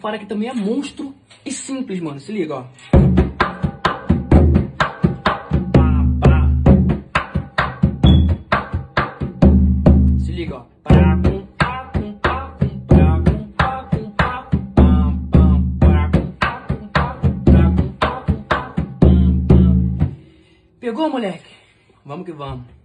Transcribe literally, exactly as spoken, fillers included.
parada que também é monstro e simples, mano. Se liga, ó. Se liga, ó. Pegou, moleque? Vamos que vamos.